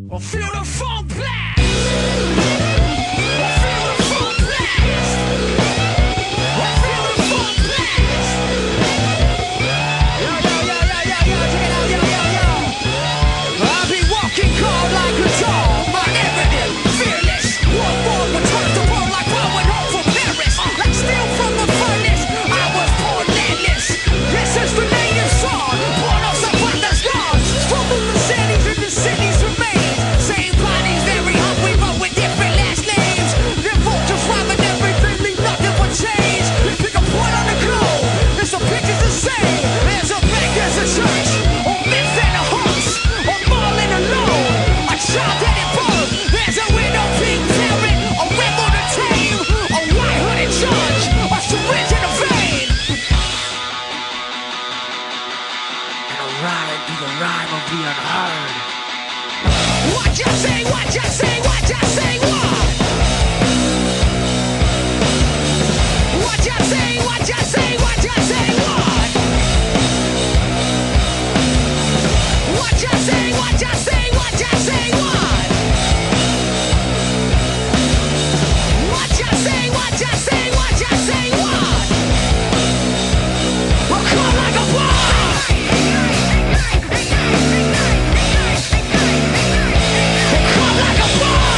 Feel the funk blast. Feel the funk blast. Feel the funk blast. Yo, yo, yo, yo, yo, yo, check it out, yo, yo, yo. I'll be walking cold like a dog, my evident, fearless. One more return to world like blowing home from Paris. Like steel from the furnace, I was born landless. This is the native song, born of some father's laws. Struggle the cities and the cities remain. Same bodies, very hungry, but with different last names. They're vultures robbing everything, leave nothing but change. You pick a point on the globe, there's some pictures the same. There's a bank, there's a church, a myth and a horse, a mall and a loan, a child-headed bird. There's a widow, pink parrot, a rebel to tame, a white-hooded judge, a syringe in a vein. And a ride through the rhyme of the unheard. What you say, what you say, what you say, what? What you say, what you say, what you say, what? What you say, what you say, what you say, what? What you say, what you say, what you say, what? We'll come like a bomb. We'll come like a bomb.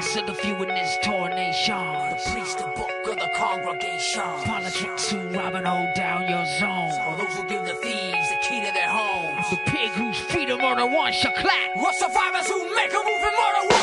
last of the few in this tornation. The priest, the book of the congregation. Politics who rob and hold down your zone. All those who give the thieves the key to their homes. The pig whose freedom murder one shall clap. What survivors who make a move and murder one.